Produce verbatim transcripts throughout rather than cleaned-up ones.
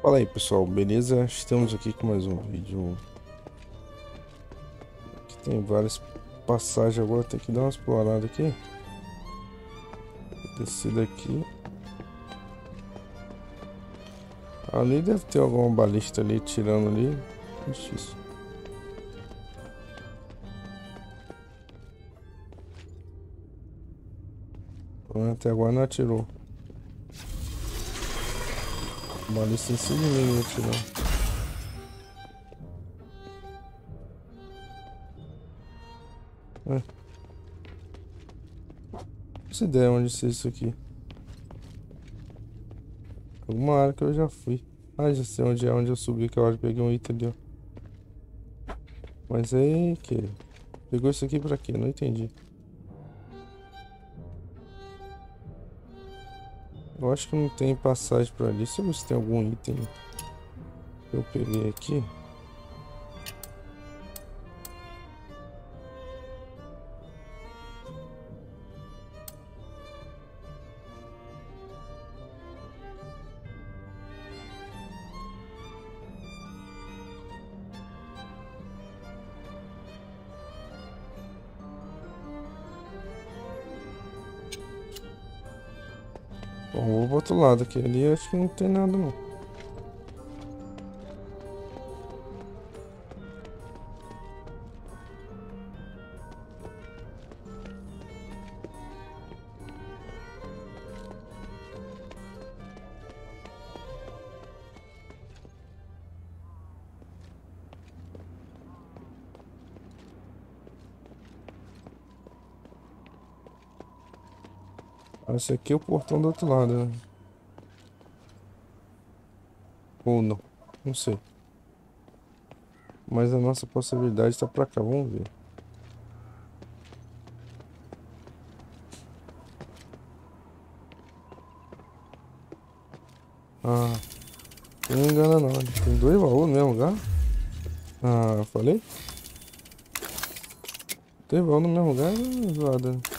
Fala aí pessoal, beleza? Estamos aqui com mais um vídeo. Aqui tem várias passagens agora, tem que dar uma explorada aqui. Descer daqui. Ali deve ter alguma balista ali tirando ali. Ixi, isso. Até agora não atirou. Balista em cima de mim atirando. É. Essa ideia onde ser isso aqui. Alguma área que eu já fui. Ah, já sei onde é, onde eu subi aquela hora que peguei um item ali, ó. Mas aí que? Pegou isso aqui pra quê? Não entendi. Eu acho que não tem passagem pra ali. Deixa eu ver se tem algum item que eu peguei aqui. Bom, vou pro outro lado aqui. Ali acho que não tem nada não. Esse aqui é o portão do outro lado, né? Ou não. Não sei. Mas a nossa possibilidade tá pra cá. Vamos ver. Ah, não me engana não. Tem dois baús no mesmo lugar? Ah, falei? Dois baús no mesmo lugar é zoada, né?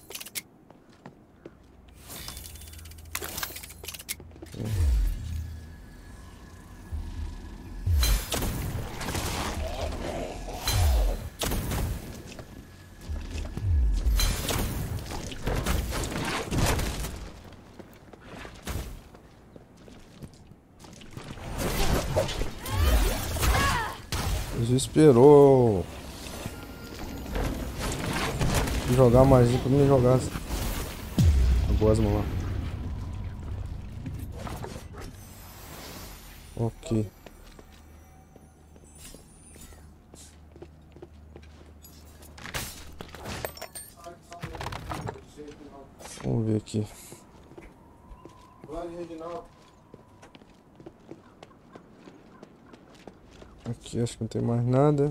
Desesperou. Jogar magia pra me jogar. Gosma lá. Ok. Vamos ver aqui. Aqui acho que não tem mais nada.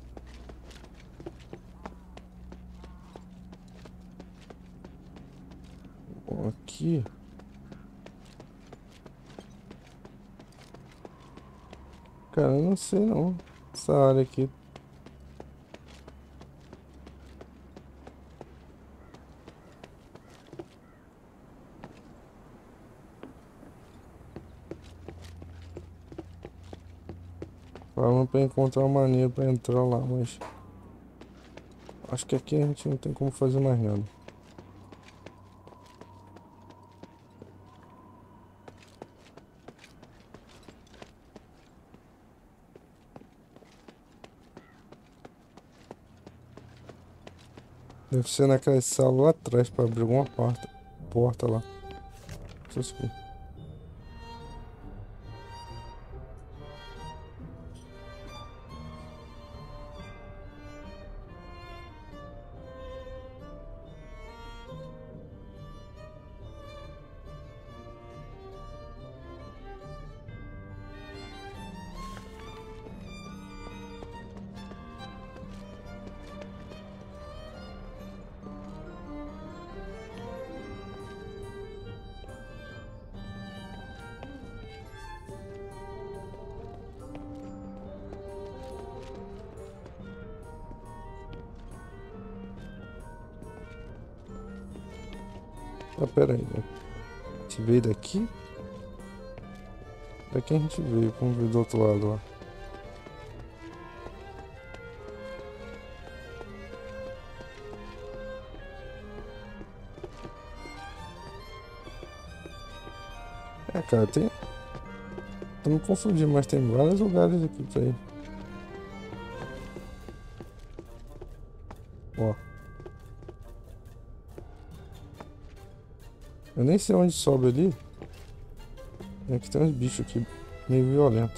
Bom, aqui. Cara, eu não sei não. Essa área aqui. Falando pra encontrar uma maneira pra entrar lá, mas acho que aqui a gente não tem como fazer mais nada. Deve ser naquela sala lá atrás pra abrir alguma porta, porta lá. Isso aqui. Ah, pera aí, né? Te veio daqui? Daqui a gente veio, vamos ver do outro lado lá. É, cara, tem... Tô me confundindo, mas tem vários lugares aqui pra ir. Ó. Eu nem sei onde sobe ali. Aqui tem uns bichos aqui meio violentos.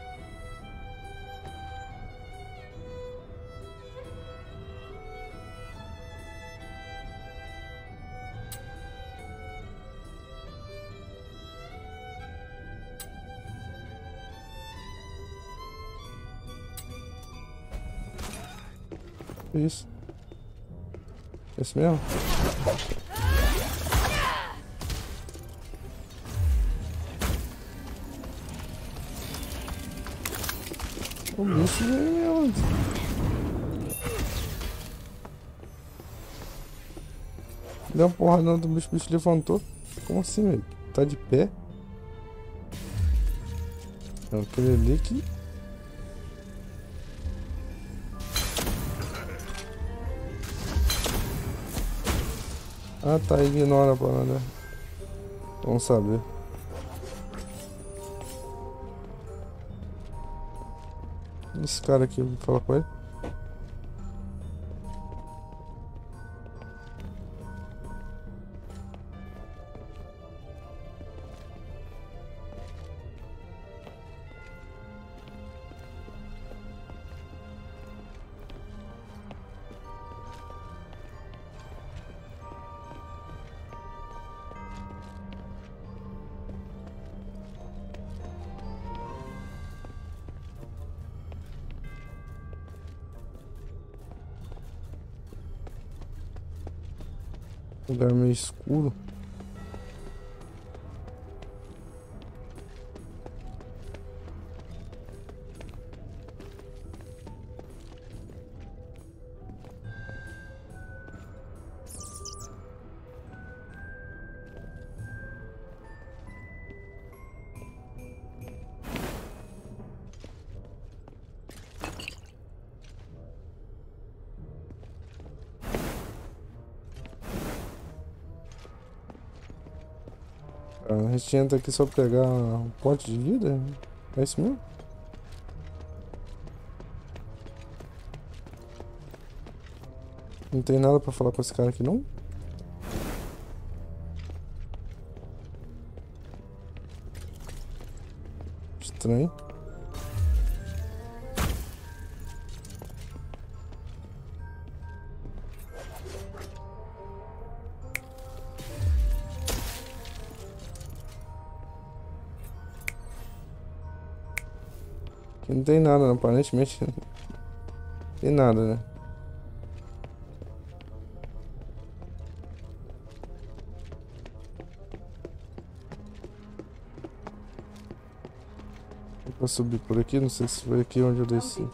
Isso. Esse mesmo? O bicho veio mesmo. Deu uma porrada no bicho, o bicho levantou. Como assim, velho? Tá de pé? É aquele ali que... Ah, tá, ignora a parada. Vamos saber. Esse cara aqui, vou falar com ele. Lugar meio escuro. A gente entra aqui só pra pegar um pote de vida? É isso mesmo? Não tem nada pra falar com esse cara aqui não? Estranho. Aqui não tem nada, não. Aparentemente não tem nada, né? Vou subir por aqui, não sei se foi aqui onde eu desci.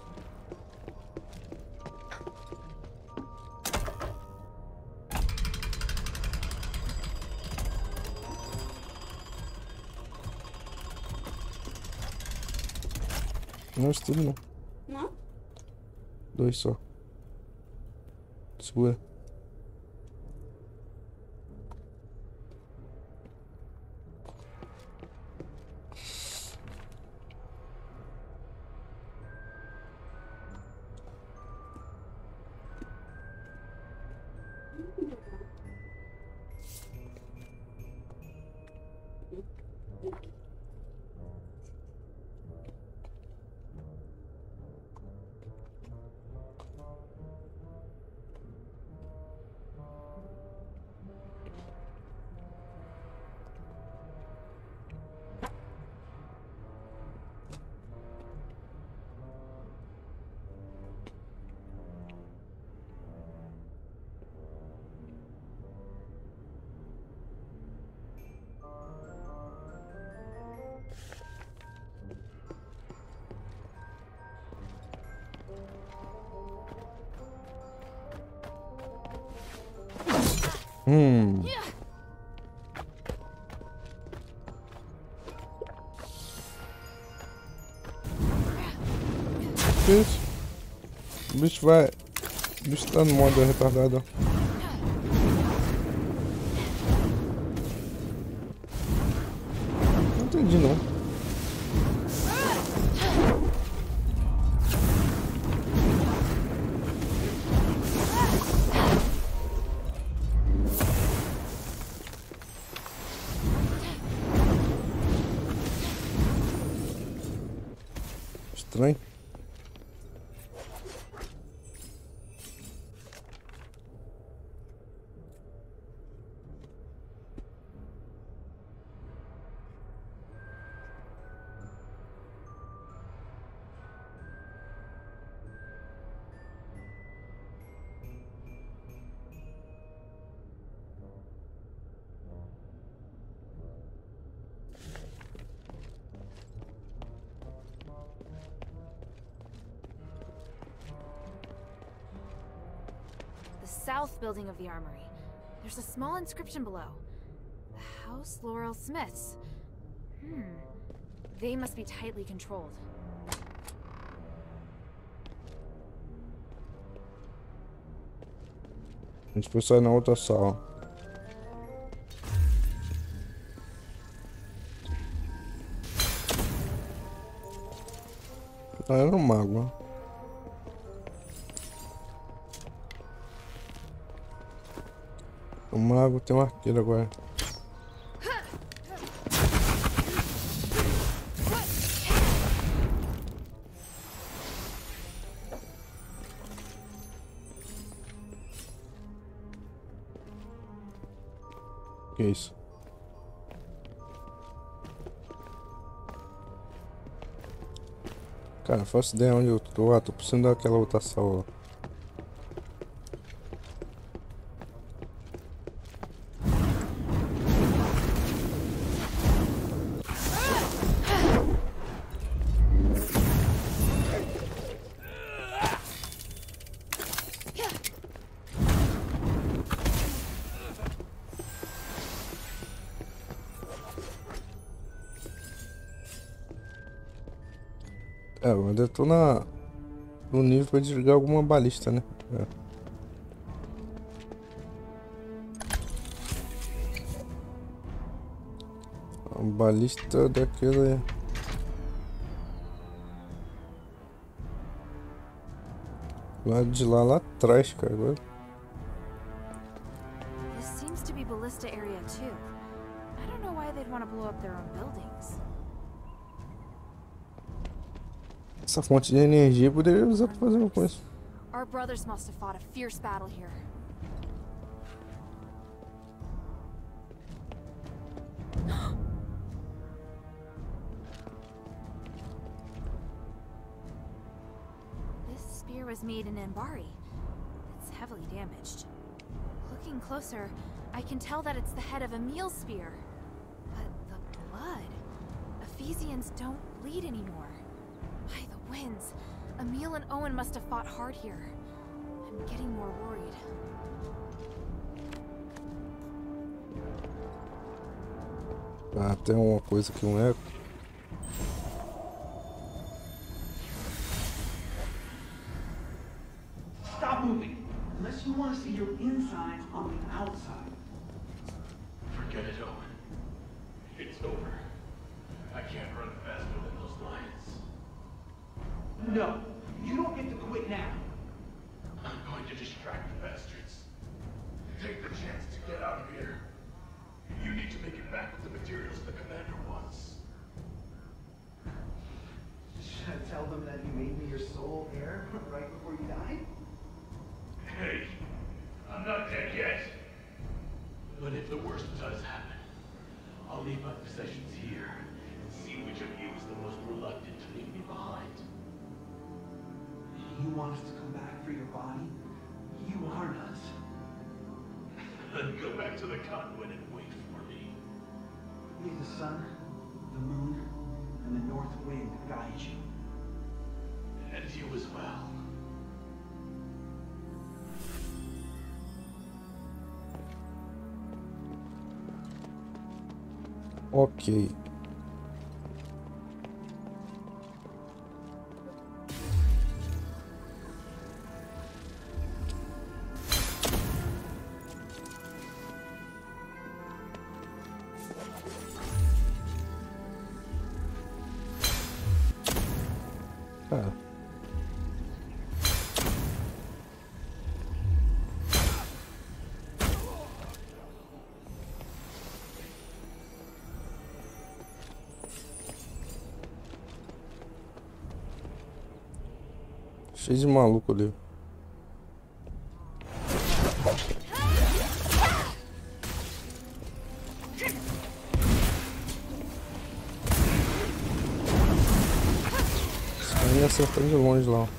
Não, isso tudo não. Não? Dois só. Segura. Hum. Que isso? O bicho vai... O bicho tá no modo retardado. Não entendi não. Estranho. South building of the armory. There's a small inscription below. The House Laurel Smiths. Hmm. They must be tightly controlled. A gente foi sair na outra sala. Ah, era um mago, né? O mago tem um arqueiro agora. Que é isso? Cara, não faço ideia onde eu tô. Ah, tô precisando daquela outra sala. É, eu ainda tô na, no nível pra desligar alguma balista, né? É. A balista daquele... Lá de lá, lá atrás, cara. Agora. This seems to be ballista area too. I don't know why they'd want to blow up their own buildings. Essa fonte de energia poderia usar pra fazer uma coisa. Our brothers must have fought a fierce battle here. This spear was made in Anbari. It's heavily damaged. Looking closer, I can tell that it's the head of Emil's spear. But the blood... Ephesians don't bleed anymore. By the winds, Emil and Owen must have fought hard here. I'm getting more worried. Ah, tem uma coisa aqui, um eco. Stop moving, unless you want to see your insides on the outside. Forget it, Owen. It's over. I can't run faster than those lions. No, you don't get to quit now. I'm going to distract the bastards. Take the chance to get out of here. You need to make it back with the materials the commander wants. Should I tell them that you made me your sole heir right before you died? Hey, I'm not dead yet. But if the worst does happen, I'll leave my possessions here and see which of you is the most reluctant to leave me behind. You want us to come back for your body? You are nuts. Then go back to the convent and wait for me. May the sun, the moon, and the north wind guide you. And you as well. Ok. cara. Cheio de maluco ali. Me acertou de longe lá.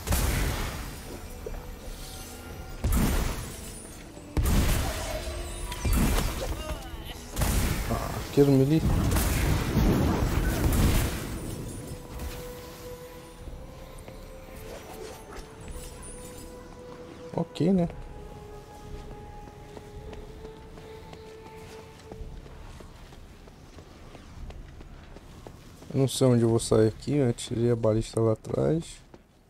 Ah, arqueiro melee. Ok, né? Eu não sei onde eu vou sair aqui, eu tirei a balista lá atrás.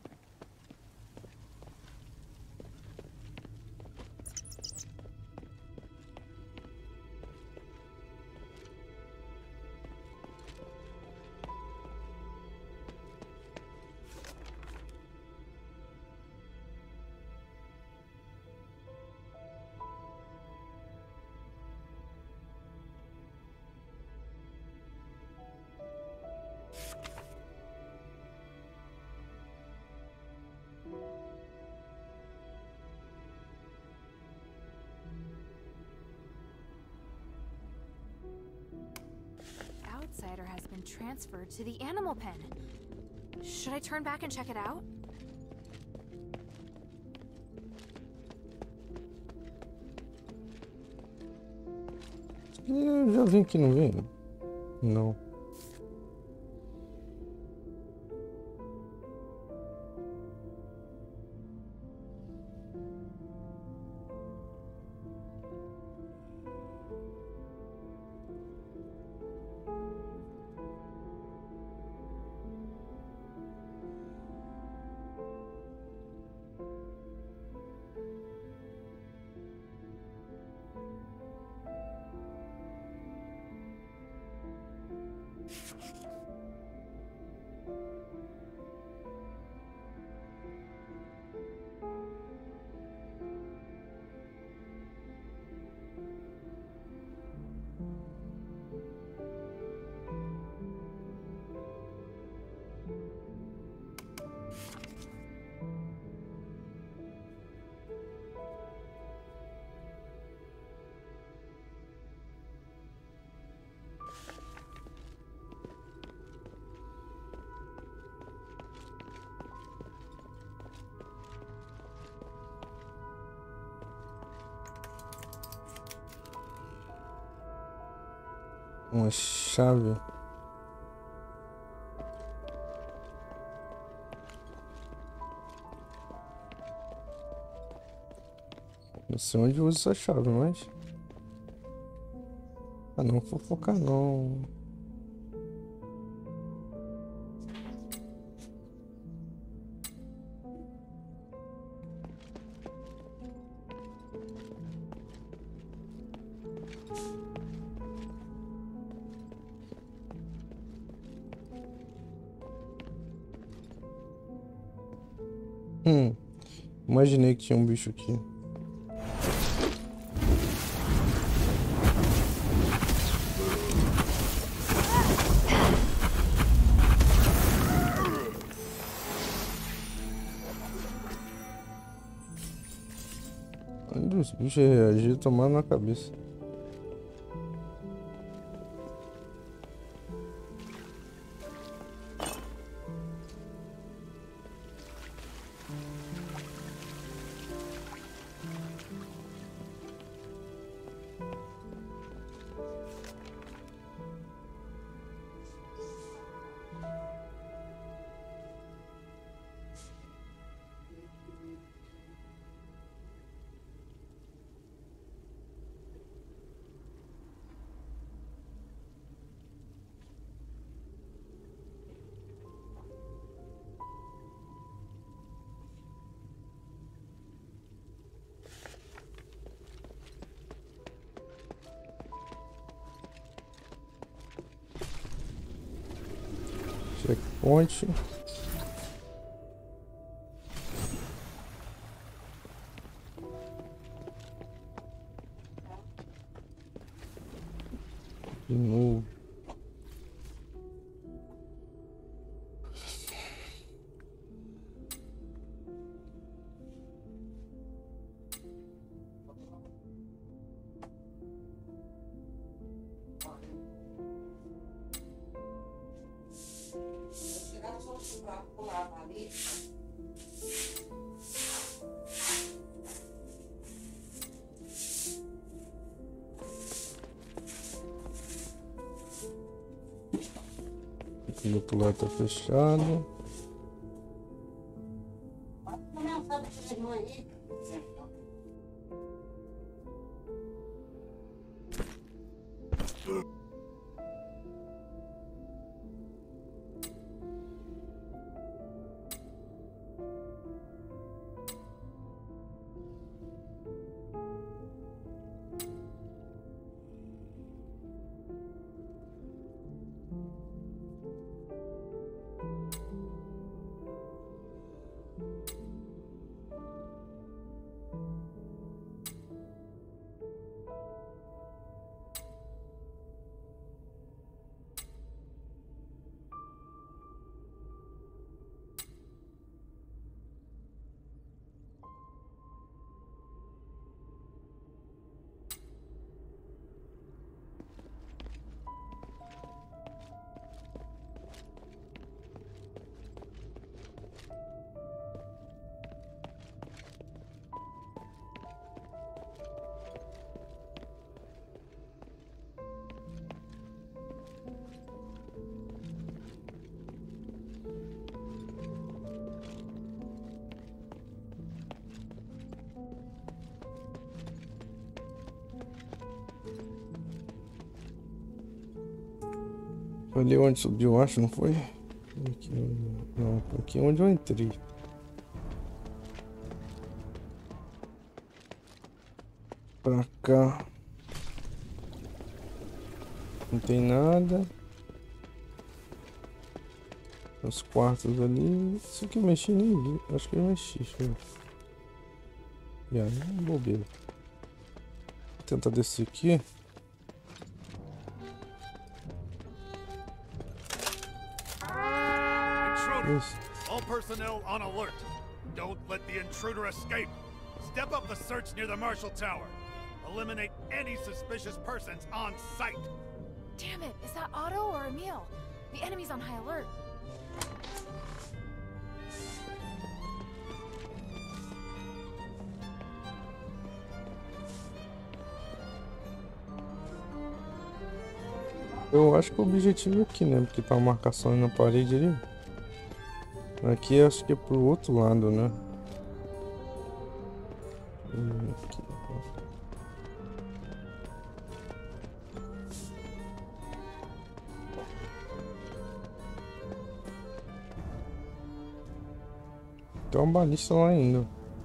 Outsider has been transferred to the animal pen. Should I turn back and check it out? Eu já vim aqui, não vim? Não. Uma chave. Não sei onde eu uso essa chave, mas... Ah, não vou focar não. Hum, imaginei que tinha um bicho aqui. Onde os bichos reagiram, tomaram na cabeça. Checkpoint. O outro lado tá fechado. Foi ali onde subiu, eu acho, não foi? Aqui, não, aqui é onde eu entrei. Pra cá. Não tem nada. Os quartos ali. Isso aqui eu mexi, nem vi. Acho que eu mexi. Deixa eu ver. E aí, bobeira. Vou tentar descer aqui. Isso. All personnel on alert. Don't let the intruder escape. Step up the search near the Marshall Tower. Eliminate any suspicious persons on sight. Damn it, is that Otto or Emil? The enemy's on high alert. Eu acho que o objetivo é aqui, né? Porque tá uma marcação na parede ali. Aqui acho que é pro outro lado, né? Aqui. Tem uma balista lá ainda.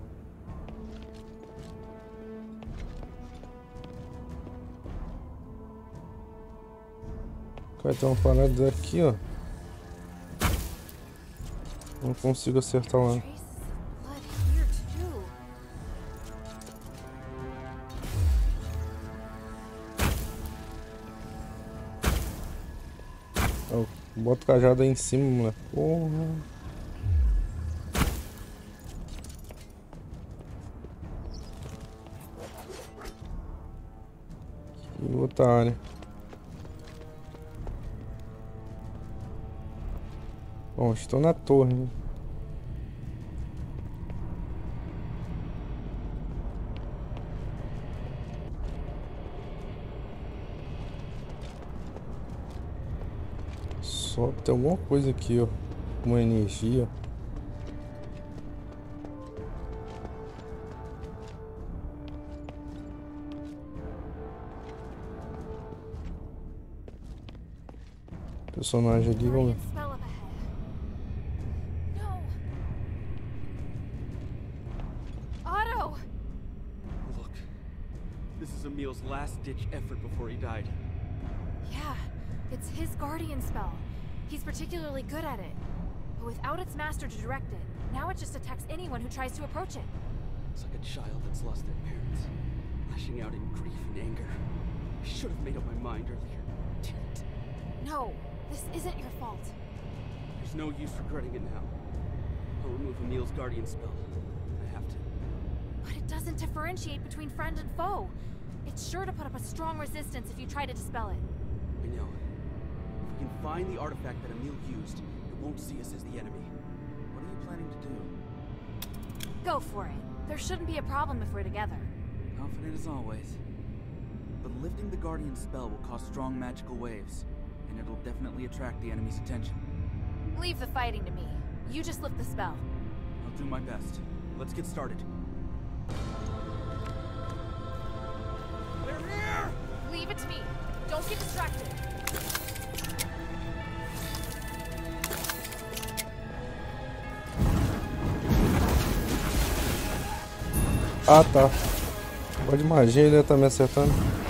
Vai ter uma parada aqui, ó. Não consigo acertar lá. Eu boto o cajado aí em cima, moleque. Porra. Que outra área. Bom, estou na torre, né? Só tem alguma coisa aqui, ó. Uma energia. Personagem ali, vamos ver. Emil's last-ditch effort before he died. Yeah, it's his guardian spell. He's particularly good at it. But without its master to direct it, now it just attacks anyone who tries to approach it. It's like a child that's lost their parents, lashing out in grief and anger. I should have made up my mind earlier. Damn it. No, this isn't your fault. There's no use regretting it now. I'll remove Emil's guardian spell. I have to. But it doesn't differentiate between friend and foe. It's sure to put up a strong resistance if you try to dispel it. I know. If we can find the artifact that Emil used, it won't don't see us as the enemy. What are you planning to do? Go for it. There shouldn't be a problem if we're together. Confident as always. But lifting the Guardian spell will cause strong magical waves, and it'll definitely attract the enemy's attention. Leave the fighting to me. You just lift the spell. I'll do my best. Let's get started. They're here! Leave it to me. Don't get distracted. Ah, tá. Pode magia, ele tá me acertando.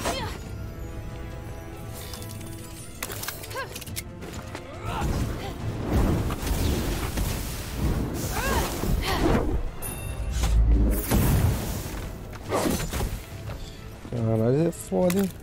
Caralho, é foda, hein?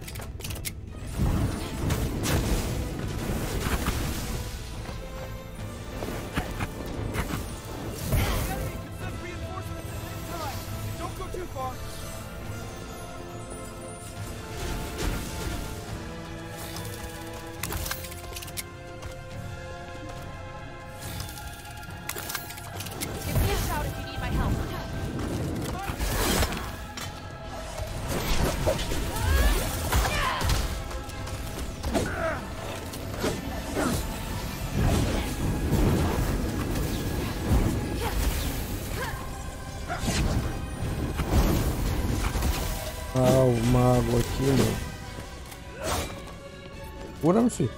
Ah, o mago aqui, mano. Cura, meu filho.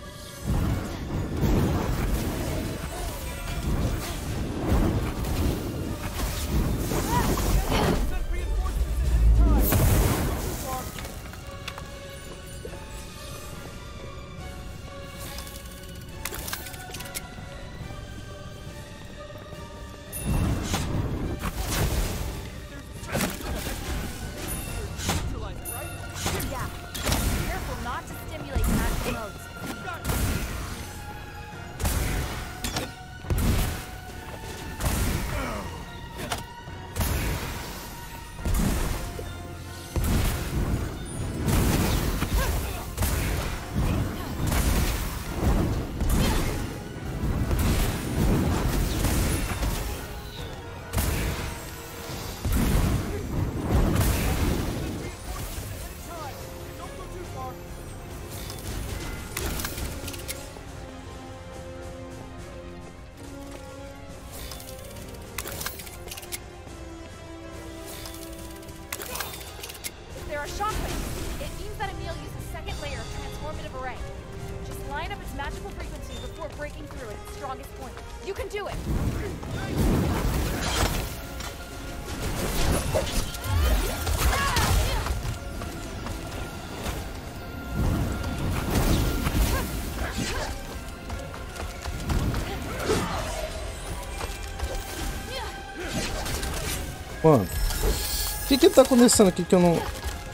Shockwaves. It means that Emil used a second layer of transformative array. Just line up its magical frequency before breaking through at its strongest point. You can do it! Mano, o que que tá acontecendo aqui que eu não...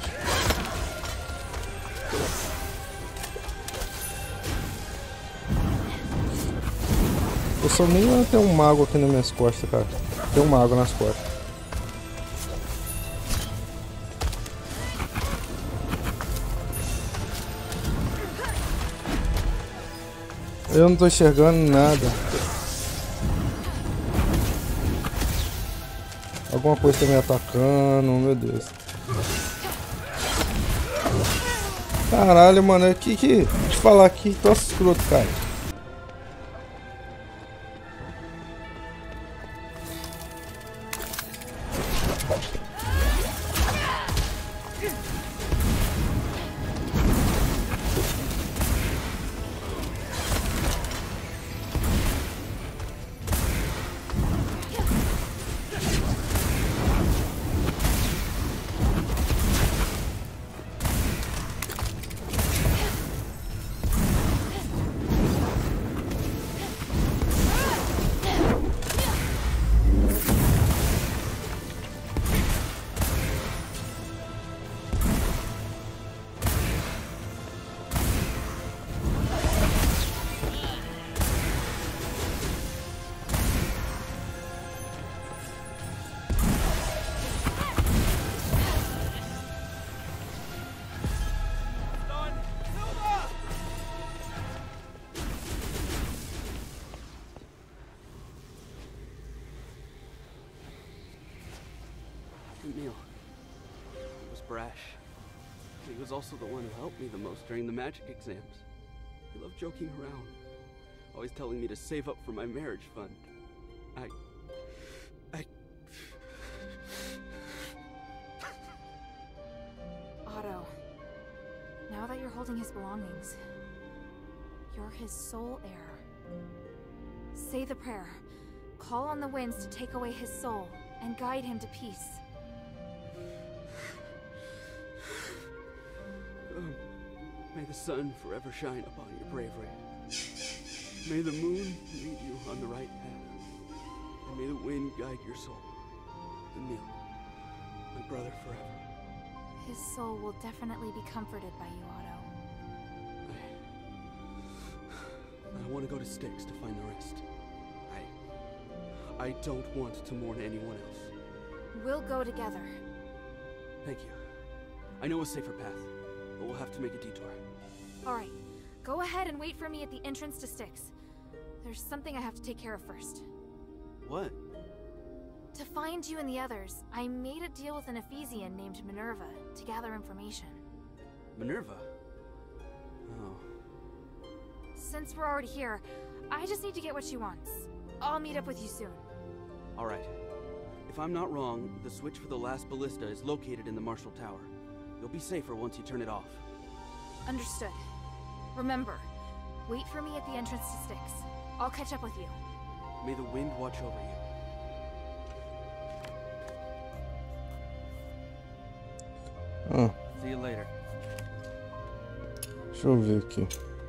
Eu só nem tem um mago aqui nas minhas costas, cara. Tem um mago nas costas. Eu não tô enxergando nada. Alguma coisa tá me atacando, meu Deus. Caralho, mano, que que... Te falar aqui, troço escroto, cara. Emil. He was brash. He was also the one who helped me the most during the magic exams. He loved joking around, always telling me to save up for my marriage fund. I... I... Otto, now that you're holding his belongings, you're his sole heir. Say the prayer. Call on the winds to take away his soul and guide him to peace. Um, may the sun forever shine upon your bravery. May the moon lead you on the right path. And may the wind guide your soul. Emil, my brother forever. His soul will definitely be comforted by you, Otto. I... I want to go to Styx to find the rest. I... I don't want to mourn anyone else. We'll go together. Thank you. I know a safer path, but we'll have to make a detour. Alright, go ahead and wait for me at the entrance to Styx. There's something I have to take care of first. What? To find you and the others, I made a deal with an Ephesian named Minerva to gather information. Minerva? Oh. Since we're already here, I just need to get what she wants. I'll meet up with you soon. Alright. If I'm not wrong, the switch for the last ballista is located in the Marshall Tower. You'll be safer once you turn it off. Understood. Remember, wait for me at the entrance to Styx. I'll catch up with you. May the wind watch over you. Ah, See you later. deixa eu ver aqui.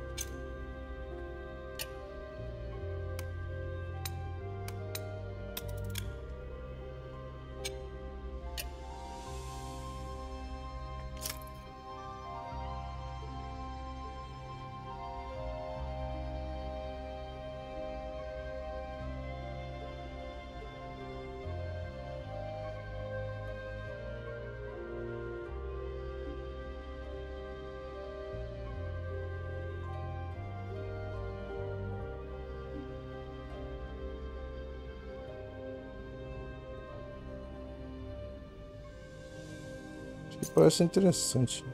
Parece interessante.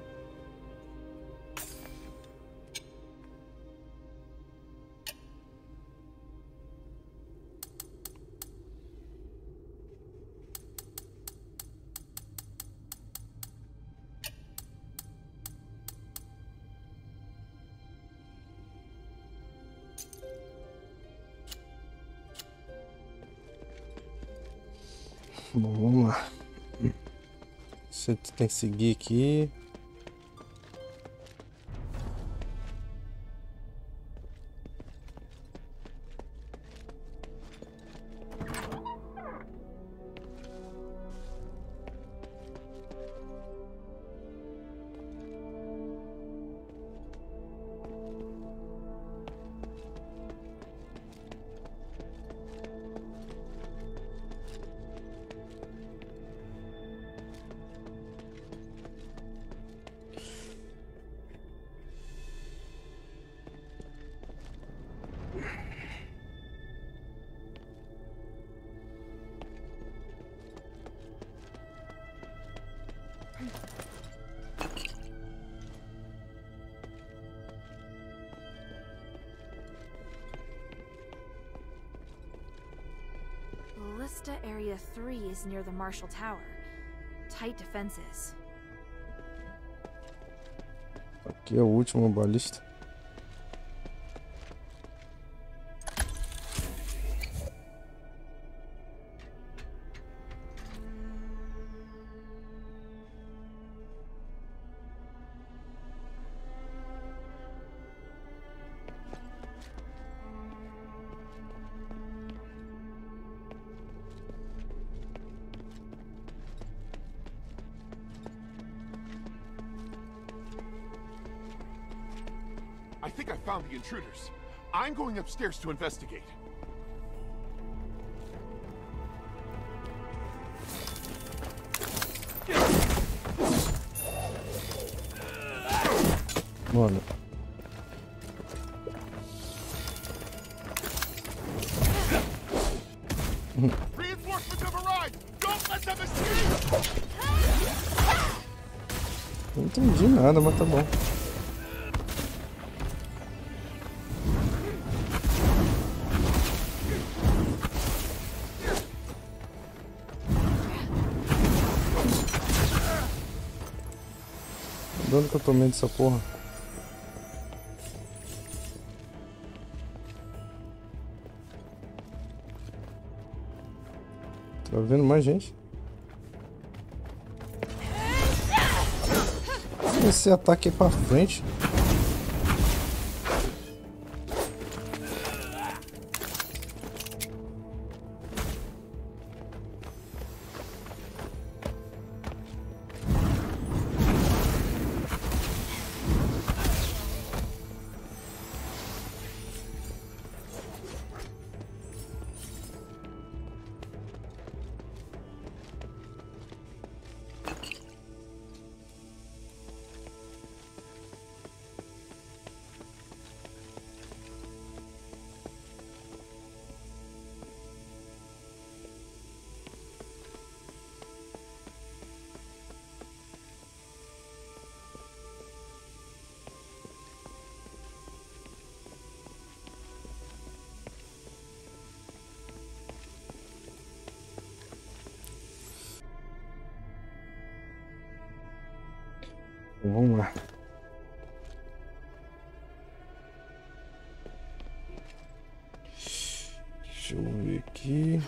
Bom, vamos lá. Você tem que seguir aqui. Ballista Area three is near the Marshall Tower. Tight defenses. Aqui é o último balista. I think I found the intruders. I'm going upstairs to investigate. Mano. Reinforcements have arrived! Go Não entendi nada, mas tá bom. De onde que eu tomei dessa porra? Tá vendo mais gente? Esse ataque é pra frente. Vamos lá. Deixa eu ver aqui.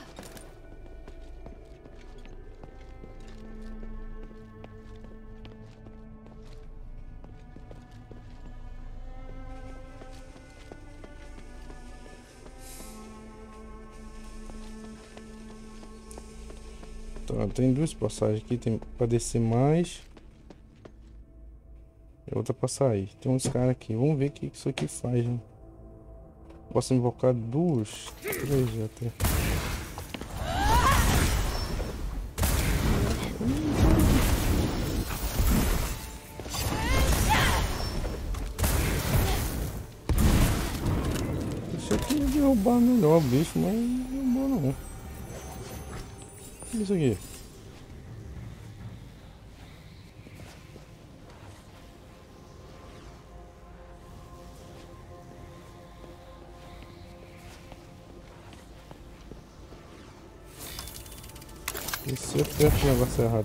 Tá, tem duas passagens aqui, tem para descer mais. E outra pra sair. Tem uns caras aqui. Vamos ver o que isso aqui faz, né? Posso invocar duas? Três até. Isso aqui ia derrubar melhor o bicho, mas não derrubou não. O que é isso aqui? Esse é perto o negócio errado.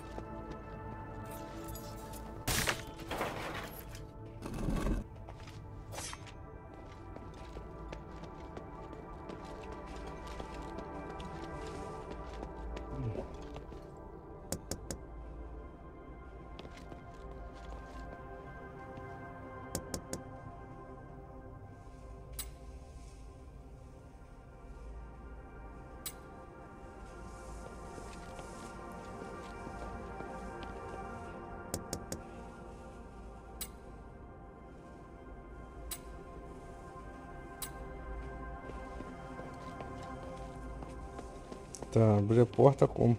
Tá, abrir a porta como?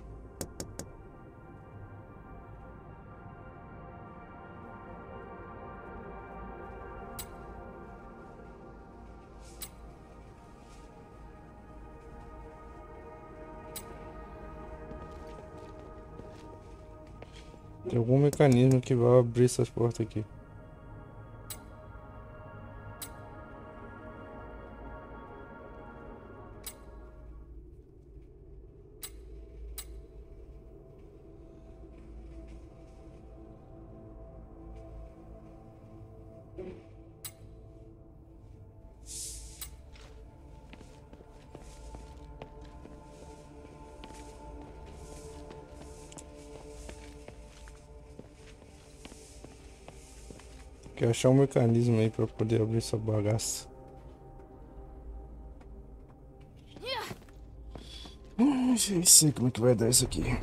Tem algum mecanismo que vai abrir essas portas aqui. Tem que achar um mecanismo aí pra poder abrir essa bagaça. Hum, não sei como é que vai dar isso aqui.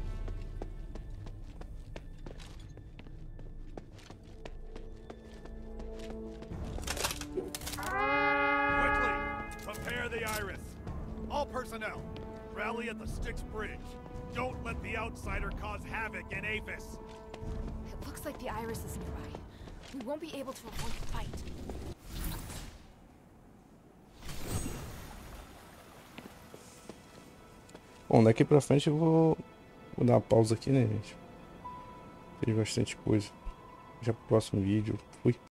Quickly, prepare the Iris. All personnel, rally at the Styx Bridge. Don't let the outsider cause havoc in Apis. It looks like the Iris is nearby. We won't be able to avoid the fight. Bom, daqui pra frente eu vou, vou dar uma pausa aqui, né, gente? Fiz bastante coisa. Já pro próximo vídeo. Fui.